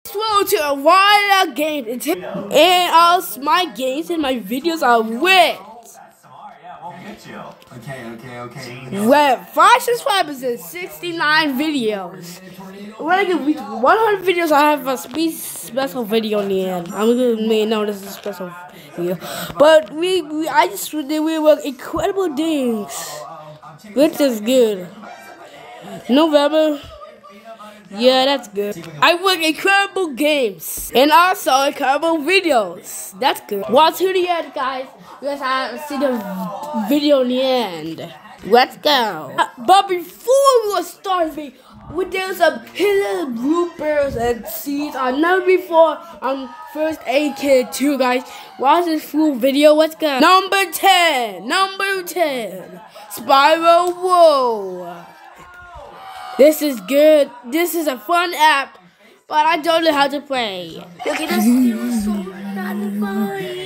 Slow to a wild game and all my games and my videos are with. Okay. With 5 subscribers and 69 videos. When I get 100 videos, I have a special video in the end. I'm gonna know this is a special video, but I just did we work incredible things, which is good. November. Yeah, that's good. I work incredible games and also incredible videos. That's good. Watch to the end, guys. You guys have to see the video in the end. Let's go. But before we were starting, there was some hidden bloopers and scenes I never before on First Aid Kit 2, guys. Watch this full video. Let's go. Number 10. Spyro Whoa. This is good. This is a fun app, but I don't know how to play. Okay, this is so satisfying.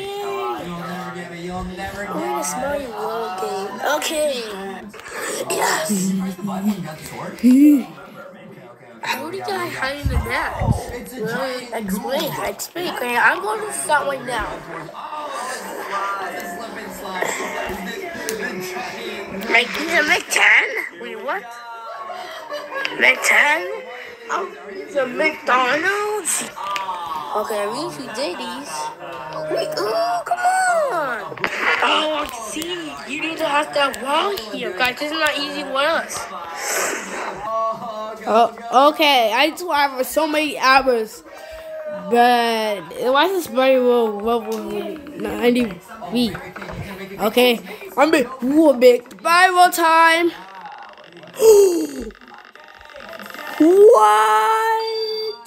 We're a Spyro Whoa game. Okay. Yes. How do you guys hide in the net? Explain. Okay, I'm going to start right now. Make 10? Wait, what? Make 10? Oh, the McDonald's? Okay, at least we did these. Wait, oh, come on! Oh, I see. You need to have that wall here, guys. This is not easy for us. Oh, okay. I just have so many hours, but why is this very level 90 feet? Okay, I'm big Spyro time. What?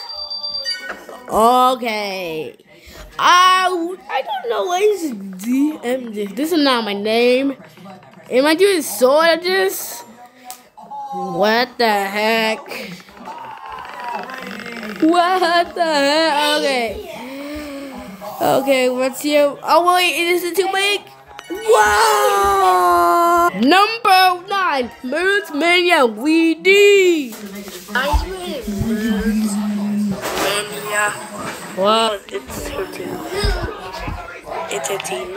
Okay. I don't know what is DMD. This is not my name. Am I doing sword at this? What the heck? What the heck? Okay, what's here? Oh wait, is it too big? Wow! Number 9, Moods Mania WD. Ice Moods Mania. Wow, it's 13. It's 13.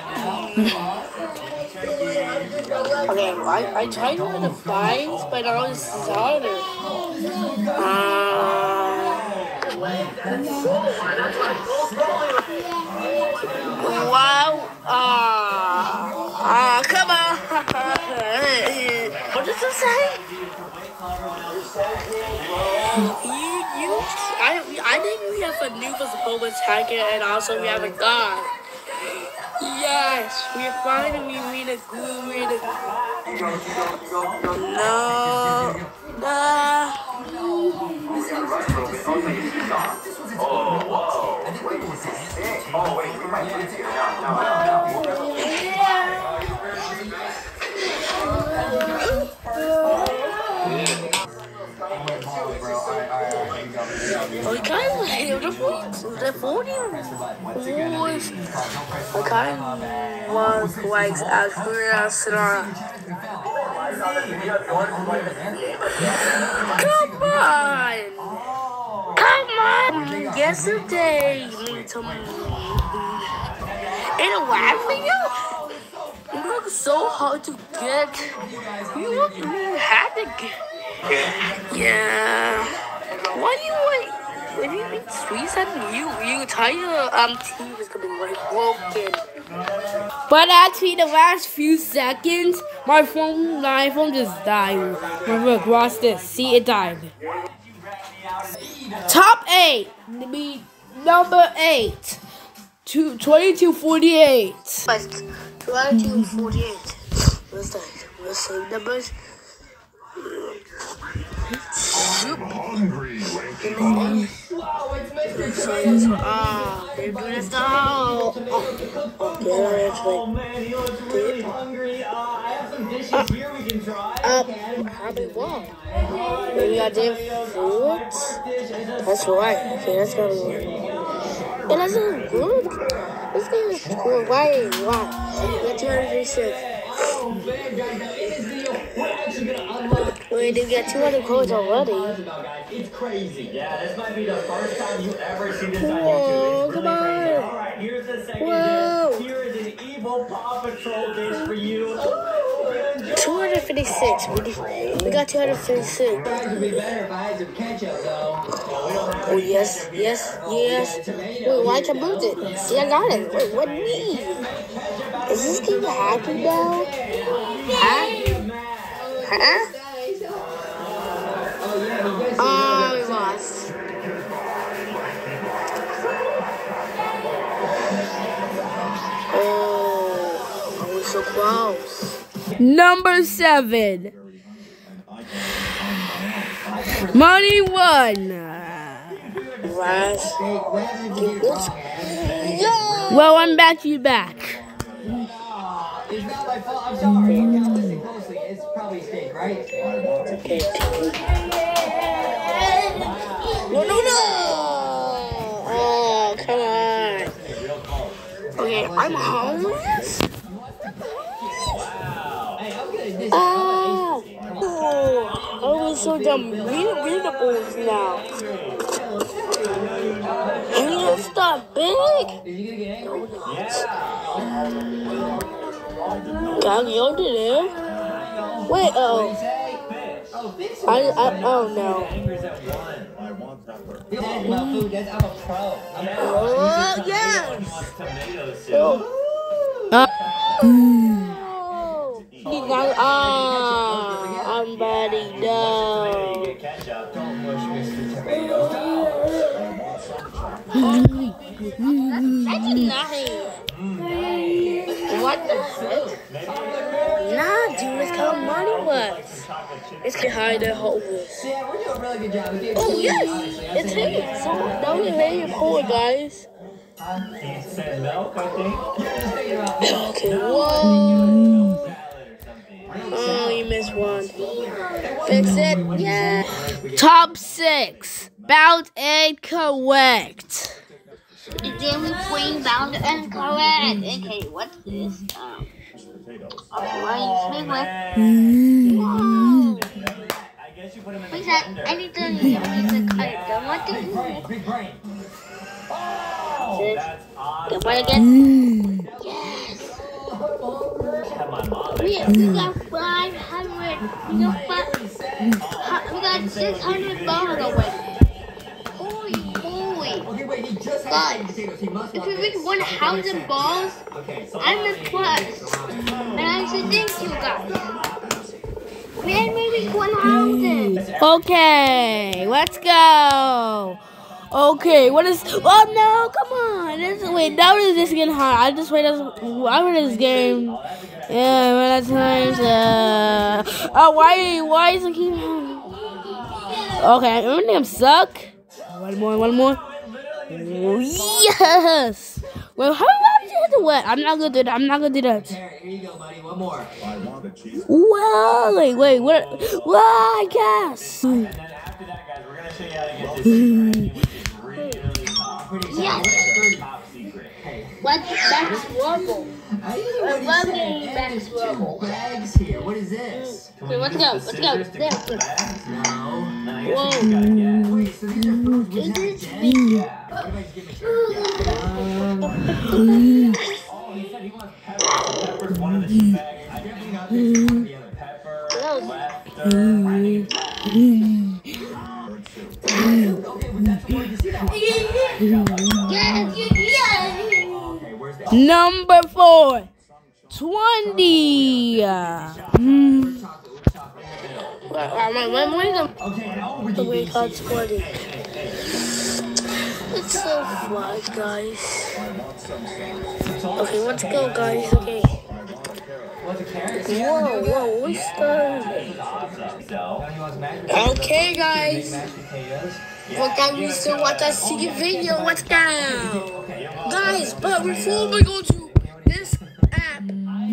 Okay, I tried with the vines, but now this is harder. Wow. Come on. What does it say? I think we have a new Bonus Hacker, and also we have a god. Yes, we finally made a good. No. We kind of hit the 40 was like as Come on! Yesterday, in a lab video, you look so hard to get. You look really hard to get. Yeah. Why do you wait? When you eat sweets and you tell your teeth is gonna be like broken. But actually, the last few seconds, my phone just died. Look, watch this. See, it died. Top 8. Number 8. 2248. 2248. What's that? What's the numbers? Maybe I did fruits? That's right. Okay, that's gonna work. And that's not good. This game is cool. Why? That's 236. Wait, they got 200 codes already. It's crazy. Yeah, this might be the first time you ever see this on Whoa, YouTube. It's come really crazy. on. All right, here's the second Whoa. disc. Here is an evil Paw Patrol disc for you. 256. We got 256. It would be better if I had some ketchup, though. Oh, yes. Wait, why can't I move it? See, I got it. Wait, what do you mean? Is this game happy now? Huh? Oh, we lost. Oh, we're so close. Number 7. Money 1. Well, I'm back to you back. It's not my fault. I'm sorry. Listen closely. It's probably steak, right? No. Oh, come on. Okay, I'm homeless? Oh, I was so dumb. Readables now. And you just start big? Got you there. Wait, oh no. I'm a pro. Oh, yes. I'm ready, no. That's nice. What the heck? Nah, dude, it's how money was. It's behind the hole. Yeah, we're doing a really good job. Oh, yes, it's him. Someone down the very poor, guys. Okay, whoa. Oh, you missed one. Fix it? Yeah. Top 6. Bound and correct. It's in between bound and correct. Okay, what's this? Wait, whoa. Wait, that? I need to cut them. What do you Big brain. Get one again? Yes. We got 500. We got 600 dollars already. Holy moly. Okay, wait, he just had Guys, potatoes. He must if want we reach this. 1,000 balls, I'm in plus. And I should thank you guys. We had maybe 1,000. Okay, let's go. Okay, what is? Oh no, come on! Wait, now is this getting hard? I just wait. I win this game. Yeah, many times. Why is it keep? Okay, I think I'm stuck. One more. Oh, yes. Well, how did you hit the wet? I'm not gonna do that. Here you go, buddy. One more. Well, wait, what? Well, I guess. And then after that, guys, we're gonna show you how to get this which is really top. Yes. Top secret. What's Max Rubble? I love getting Max Rubble. Bags here. What is this? Okay, let's go. There. No. Whoa. Wait, so these are foods we have Is dead? it? Yeah. What about you give me sure? Yeah. Oh, he said he wants peppers. Pepper's one of the bags. I definitely got this one or the other. Pepper, lefter, I think it's Okay, well, that's the one you see that one. Yes. Okay, where's that? Number 4. 20. Okay, now we're The way God's 20. It's so fun, guys. Okay, let's go, guys. Okay. What's a carrot? Whoa, we started. Okay, guys. Well, guys, we still watch that secret video. Let's go. Guys, but before we go to this app,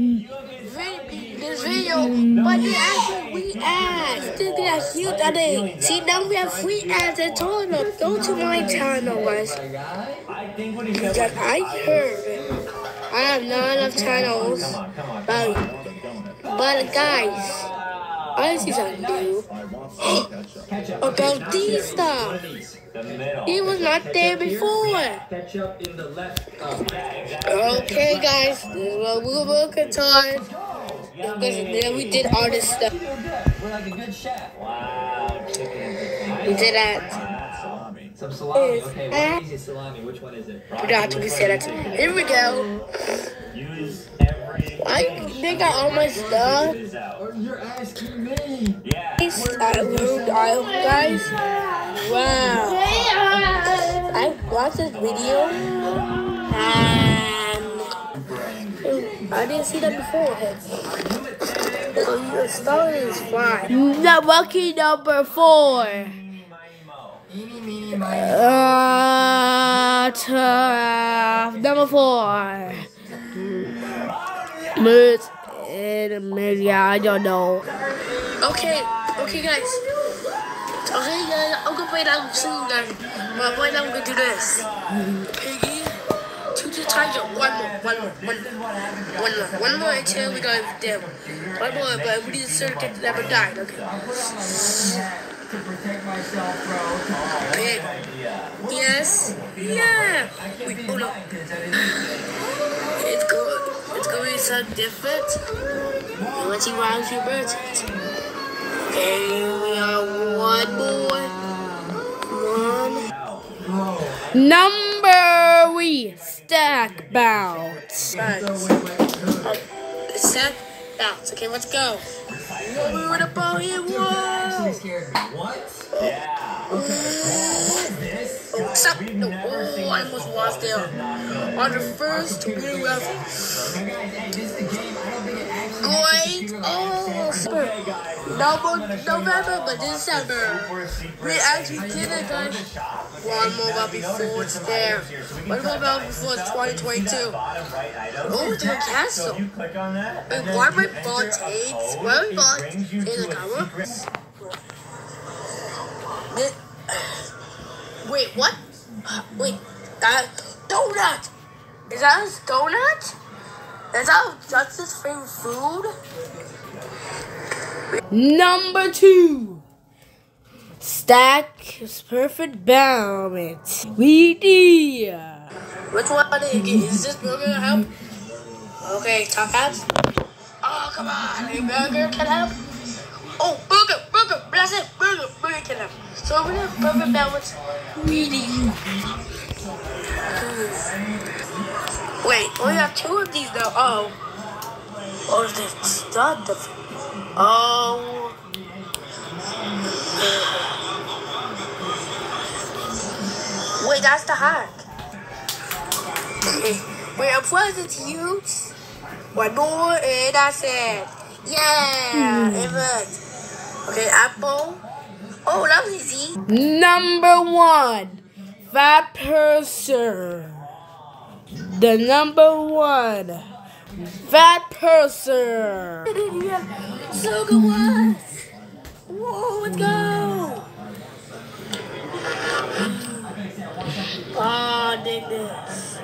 this video, but the actual we ads. Look at that huge today. See, now we have free ads and told them, go to my channel, guys. Because I heard I have not enough channels. But guys, I see something new. About these stuff. He was not there before. Okay, guys, this is what we work on. Then we did all this stuff. We're like a good chef. Wow, chicken. We did that. Some salami. Okay, what is salami? Which one is it? Forgot to say that. Here we go. Use every. They got all my stuff. You're asking me. Yeah. Guys, wow. I watched this video and I didn't see that before. The story is fine. Lucky number 4. Number 4. Maybe I don't know. Okay, guys. Okay, guys, I'm gonna play that soon, guys. But right now I'm gonna do this. Piggy, to the tiger. One more until we go them. One more, but we need to certificate that never died. Okay. To protect myself, bro. Okay. Yes. Yeah. Wait, hold on. It's good. It's gonna be something different. Let's see why I'm super. Okay, we are one more. Number 3, stack bounce. Stack bounce. Okay, let's go. We were the ball here. Whoa. Scared me. What? Yeah. Stop. No. Oh, I almost lost there. On the first blue level. Hey, this is the game. I don't think it actually. Great. Oh, super. November, but December. We actually did it, guys. One more about before it's there. One more about before it's 2022. Oh, to the castle. And why my ball takes? Why my ball in the camera? Wait, what? Wait, that donut. Is that his donut? Is that Justice's favorite food? Number 2. Stack is perfect balance. We did. Which one is this burger help? Okay, top hats. Oh, come on. A burger can help. Oh, burger. That's it. Burger can help. So we have perfect balance. We did. Wait, we have 2 of these now. Oh, it's not the. Oh. Wait, that's the hack. Wait, I'm pleasant to use. One more, and that's it. Yeah, it worked. Okay, apple. Oh, that was easy. Number 1, fat person. The number 1. Fat person. So good one. Whoa, let's go. Oh, I dig this.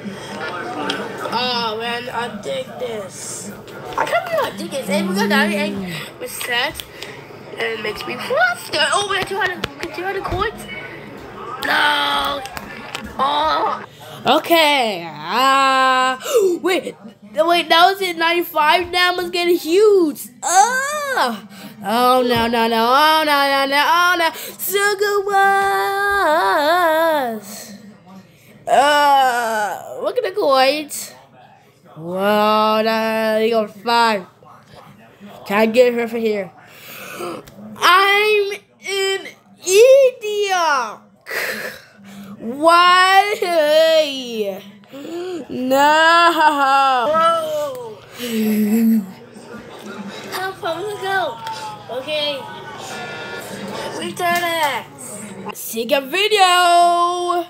Oh man, I dig this. I can't believe I dig this. And we're gonna with set. And it makes me faster. Oh, we have 200 coins. No. Oh. Okay. Wait, that was at 95. Now it's getting huge. Oh no. Sugar was. Look at the coins. Whoa, now you got 5. Can I get her from here? I'm in India. Why? No. Whoa. How far we go? Okay. Return it. See a video.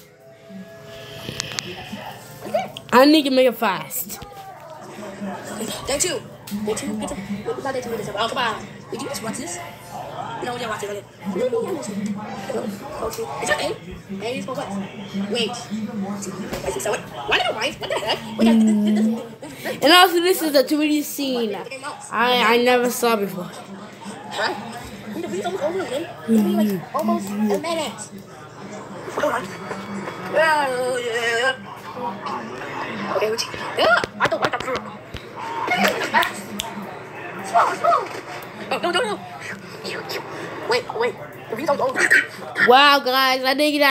I need to make it fast. Day 2. Not day 2. Oh, come on. Did you just watch this? No, we didn't watch it. Okay. Is that A? A is for what? Wait. So what? Why did I wife? What the heck? And also, this is a 2D scene I never saw before. Alright? The video's almost over again. It's been like almost a minute. Hold on. Okay, which? I don't like that fruit. Oh, no. Wait. The video's almost over. Wow, guys, I didn't get